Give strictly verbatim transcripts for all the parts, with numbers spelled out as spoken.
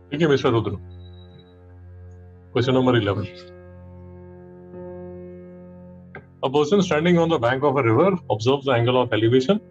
ठीक है mister Rudra, question number eleven. A person standing on the bank of a river observes the angle of elevation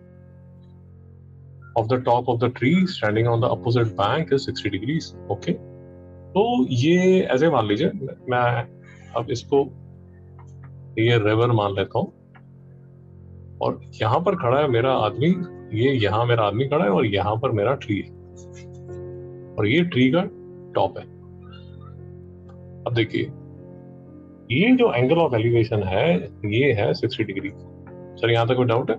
of the top of the tree standing on the opposite bank is sixty degrees. Okay. तो ये ऐसे मान लीजिए, मैं अब इसको ये river मान लेता हूँ और यहाँ पर खड़ा है मेरा आदमी, ये यहाँ मेरा आदमी खड़ा है और यहाँ पर मेरा ट्री है और ये ट्री का टॉप है. अब देखिए ये जो एंगल ऑफ एलिवेशन है ये है सिक्सटी डिग्री. सर यहाँ तक कोई डाउट है?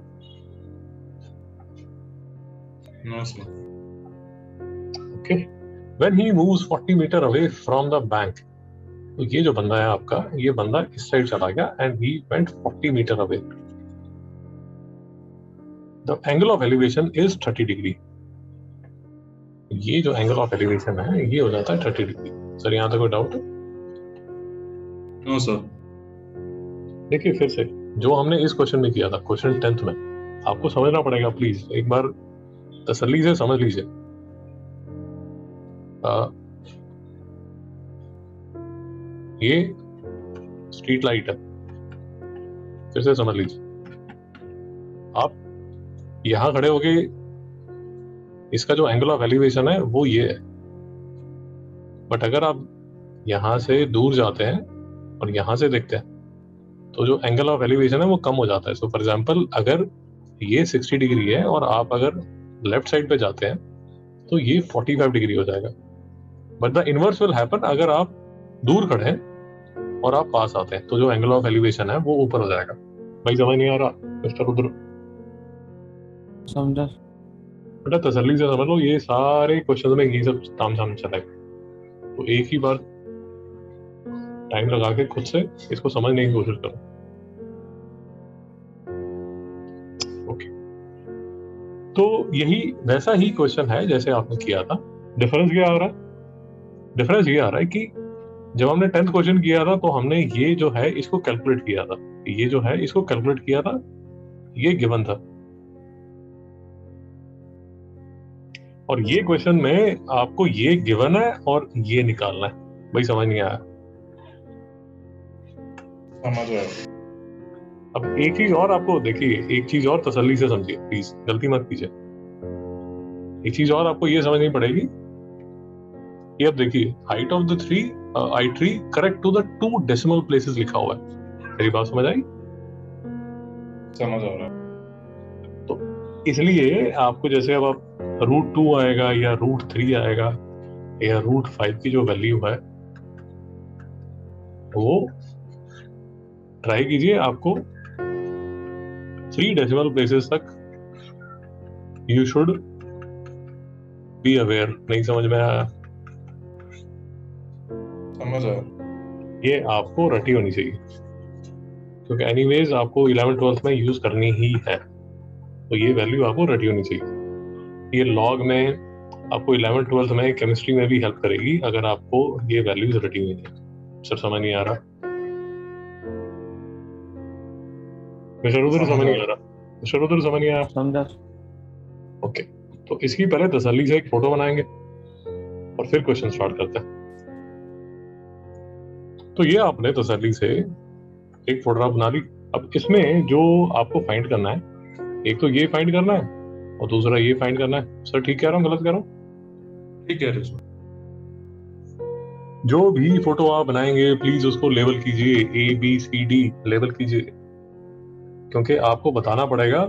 No sir. Okay. When he moves forty metre away from the bank, तो ये जो बंदा है आपका, ये बंदा इस साइड चला गया and he went forty metre away. The angle of elevation is thirty degree. ये जो एंगल ऑफ एलिवेशन है ये हो जाता है थर्टी डिग्री. सर यहाँ तक कोई डाउट है? No sir. देखिए फिर से जो हमने इस क्वेश्चन में किया था, क्वेश्चन टेंथ में, आपको समझना पड़ेगा. प्लीज एक बार तसल्ली से समझ लीजिए. ये स्ट्रीट लाइट है, फिर से समझ लीजिए. आप यहां खड़े होके इसका जो एंगल ऑफ एलिवेशन है वो ये है, बट अगर आप यहां से दूर जाते हैं और यहां से देखते हैं तो जो एंगल ऑफ एलिवेशन है वो कम हो जाता है. सो फॉर एग्जांपल अगर ये सिक्सटी डिग्री है और आप अगर लेफ्ट साइड पे जाते हैं तो ये फोर्टी फाइव डिग्री हो जाएगा. But the inverse will happen अगर आप दूर खड़े हैं और आप पास आते हैं तो जो एंगल ऑफ एलिवेशन है वो ऊपर हो जाएगा. भाई समझ नहीं आ रहा मिस्टर रुद्र? समझा. बेटा तसल्ली से समझ लो, ये सारे क्वेश्चन में ये सब तामझाम चलेगा. तो एक ही बार टाइम लगा के खुद से इसको समझने की कोशिश करो. ओके. तो यही वैसा ही क्वेश्चन है जैसे आपने किया था. डिफरेंस क्या आ रहा है? डिफरेंस ये आ रहा है कि जब हमने टेंथ क्वेश्चन किया था तो हमने ये जो है इसको कैलकुलेट किया था, ये जो है इसको कैलकुलेट किया था, ये गिवन था. और ये क्वेश्चन में आपको ये गिवन है और ये निकालना है. भाई समझ नहीं आया? समझ आया. अब एक चीज और आपको देखिए, एक चीज और तसल्ली से समझिए प्लीज, गलती मत कीजिए. एक चीज और आपको ये समझनी पड़ेगी कि अब देखिए height of the three I tree correct to the two decimal places लिखा हुआ है. मेरी बात समझ आई? समझ आ रहा है. तो इसलिए आपको जैसे अब आप रूट टू आएगा या रूट थ्री आएगा या रूट फाइव की जो वैल्यू है वो ट्राई कीजिए आपको थ्री डेसिमल प्लेसेस तक यू शुड बी अवेयर. नहीं समझ में आया? समझ आया. ये आपको रटी होनी चाहिए क्योंकि एनीवेज आपको इलेवन ट्वेल्थ में यूज करनी ही है, तो ये वैल्यू आपको रटी होनी चाहिए. ये लॉग में आपको इलेवन ट्वेल्थ में केमिस्ट्री में भी हेल्प करेगी अगर आपको ये वैल्यूज रटी हुई है. सर समझ नहीं आ रहा? मिस्टर रुद्र समझ नहीं आ रहा? मिस्टर रुद्र समझ नहीं आया? समझा. ओके. तो इसकी पहले तसल्ली से एक फोटो बनाएंगे और फिर क्वेश्चन स्टार्ट करते हैं. तो ये आपने तसल्ली से एक फोटोग्राफ बना ली. अब इसमें जो आपको फाइंड करना है, एक तो ये फाइंड करना है और दूसरा ये फाइंड करना है. सर ठीक कह रहा हूँ गलत कह रहा हूँ? ठीक है सर. जो भी फोटो आप बनाएंगे प्लीज उसको लेबल कीजिए, A B C D label कीजिए, क्योंकि आपको बताना पड़ेगा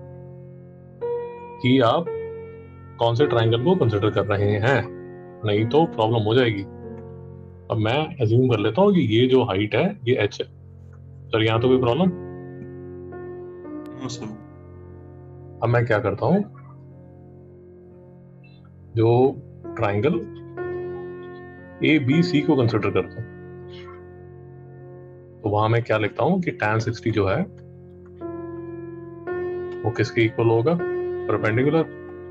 कि आप कौन से ट्रायंगल को कंसिडर कर रहे हैं, नहीं तो प्रॉब्लम हो जाएगी. अब मैं अज्यूम कर लेता हूँ कि ये जो हाइट है ये एच है. सर यहाँ तो कोई प्रॉब्लम? No sir. अब मैं क्या करता हूँ, जो ट्रायंगल ए बी सी को कंसिडर करता हूँ तो वहां मैं क्या लिखता हूँ कि tan सिक्सटी जो है वो किसके इक्वल होगा? Perpendicular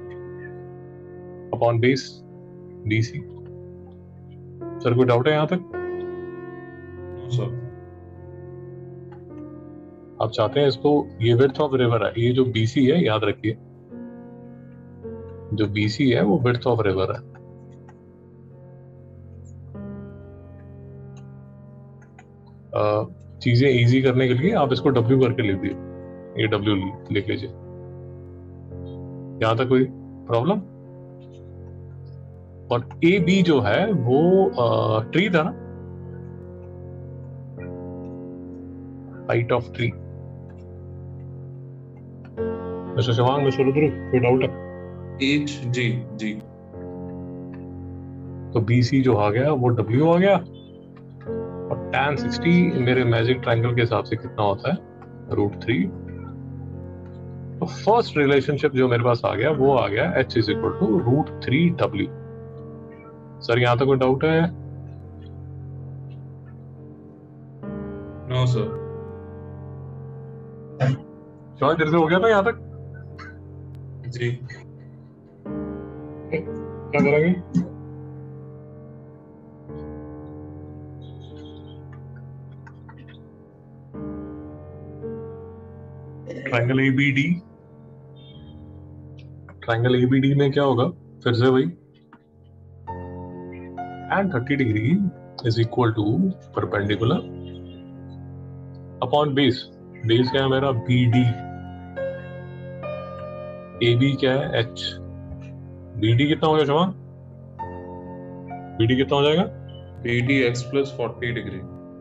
upon base D C. Sir कोई डाउट है यहाँ तक? No sir. आप चाहते हैं इसको, ये विड्थ ऑफ रिवर है, ये जो बीसी है याद रखिए, जो बीसी है वो विड्थ ऑफ रिवर है. चीजें इजी करने के लिए आप इसको डब्ल्यू करके लिख दिए, ये डब्ल्यू लिख लीजिए। यहां तक कोई प्रॉब्लम? और ए बी जो है वो ट्री था ना, height of tree. Mister Shivang, mister Rudra, कोई डाउट है? एच जी जी तो बी सी जो आ गया वो डब्ल्यू आ गया, और tan सिक्सटी मेरे मैजिक ट्रायंगल के हिसाब से कितना होता है? Root three. तो फर्स्ट रिलेशनशिप जो मेरे पास आ गया वो आ गया h is equal to root three W. Sir यहां तक कोई डाउट है? No sir. शिवांग तेरे से हो गया था यहां तक? जी क्या करेंगे? Triangle A B D, triangle A B D में क्या होगा? फिर से वही tan thirty degree is equal to perpendicular upon base. Base क्या है मेरा? B D. ए बी क्या है? एच। बी डी कितना हो गया शिवांग? बी डी कितना हो जाएगा? B D X plus forty degree,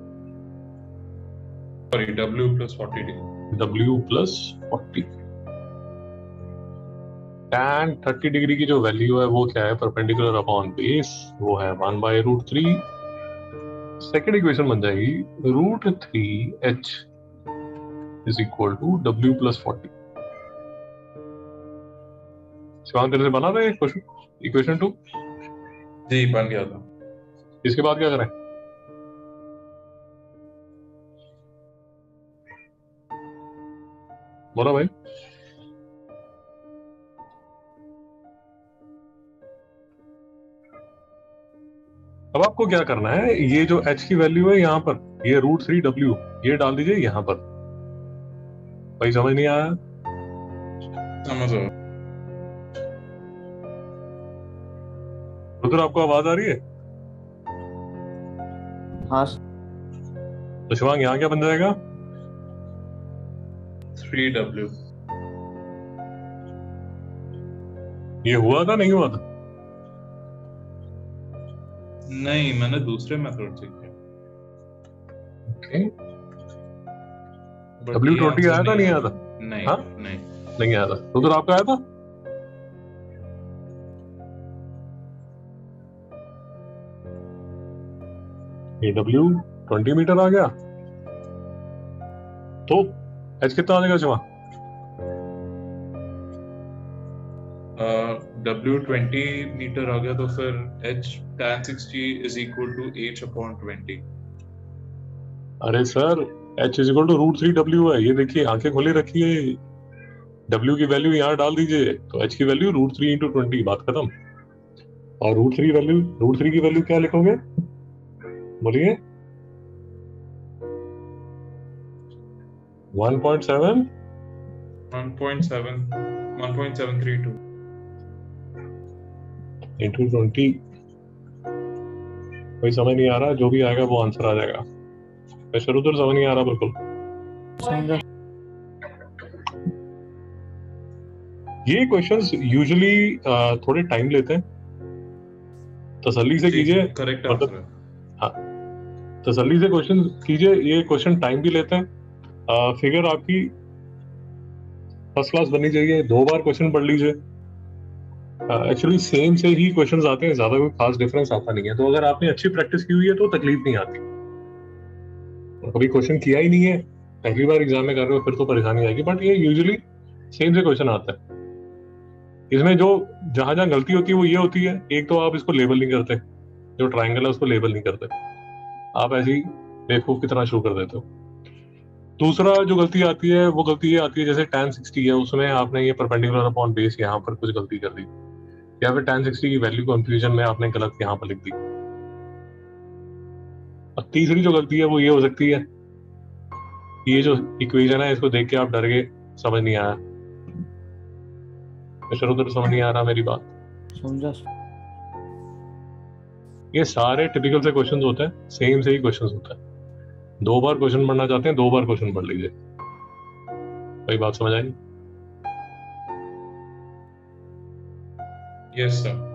sorry W plus forty degree. W plus forty. tan thirty degree की जो वैल्यू है वो क्या है? परपेंडिकुलर अपॉन बेस, वो है one by root three. Second equation बन जाएगी root three H is equal to W plus forty. Shivang तेरे से बना था क्वेश्चन, इक्वेशन टू? जी बन गया था। इसके बाद क्या करें? बोलो भाई। अब आपको क्या करना है, ये जो h की वैल्यू है यहाँ पर, ये रूट थ्री डब्ल्यू, ये डाल दीजिए यहाँ पर। भाई समझ नहीं आया? समझ आया। रुद्र आपको आवाज आ रही है? हाँ तो शिवांग यहाँ क्या बन जाएगा? Three W. ये हुआ था नहीं हुआ था? नहीं, मैंने दूसरे मेथड से किया। ओके। But डब्ल्यू ये ट्वेंटी answer आया था नहीं आया था? नहीं हाँ? नहीं नहीं आया था। रुद्र आपका आया था? ये डब्ल्यू ट्वेंटी मीटर आ गया, तो एच कितना आ जाएगा शिवांग? डब्ल्यू ट्वेंटी मीटर आ गया, तो फिर H tan sixty is equal to H upon twenty. अरे sir, h is equal to root three W है, ये देखिए आंखें खोली रखिए। w की वैल्यू यहाँ डाल दीजिए, तो h की value root three into twenty, बात खत्म। और root three value, root three की वैल्यू क्या लिखोगे? बोलिए। One point seven one point seven one point seven three two into twenty. कोई समझ नहीं आ रहा, जो भी आएगा वो आंसर आ जाएगा। मैं शुरू तो समझ नहीं आ रहा बिल्कुल। समझा। ये क्वेश्चंस यूजुअली थोड़े टाइम लेते हैं, तसल्ली से कीजिए। करेक्ट मतलब आंसर है। हाँ, तसल्ली से क्वेश्चन कीजिए। ये क्वेश्चन टाइम भी लेते हैं। फिगर आपकी फर्स्ट क्लास बननी चाहिए। दो बार क्वेश्चन पढ़ लीजिए। एक्चुअली सेम से ही क्वेश्चंस आते हैं, ज्यादा कोई खास डिफरेंस आता नहीं है। तो अगर आपने अच्छी प्रैक्टिस की हुई है तो तकलीफ नहीं आती। कभी क्वेश्चन किया ही नहीं है, पहली बार एग्जाम में कर रहे हो, फिर तो परेशानी आएगी। बट ये यूजुअली सेम से क्वेश्चन आता है। इसमें जो जहां जहां गलती होती है वो ये होती है, एक तो आप इसको लेबल नहीं करते, जो ट्रायंगल है उसको लेबल नहीं करते, आप ऐसे ही बेवकूफ की तरह शुरू कर देते हो। दूसरा जो गलती आती है वो गलती ये आती है, जैसे tan सिक्सटी है, उसमें आपने ये परपेंडिकुलर अपॉन बेस यहाँ पर कुछ गलती कर दी, या फिर tan सिक्सटी की वैल्यू कंफ्यूजन में आपने गलत यहाँ पर लिख दी। और तीसरी जो गलती है वो ये हो सकती है, ये जो इक्वेशन है इसको देख के आप डर गए, समझ नहीं आया। मिस्टर उधर समझ नहीं आ रहा मेरी बात? समझा। ये सारे टिपिकल से क्वेश्चंस होते हैं, सेम से ही क्वेश्चंस होते हैं। दो बार क्वेश्चन पढ़ना चाहते हैं, दो बार क्वेश्चन पढ़ लीजिए। कोई बात समझ आई? Yes, sir.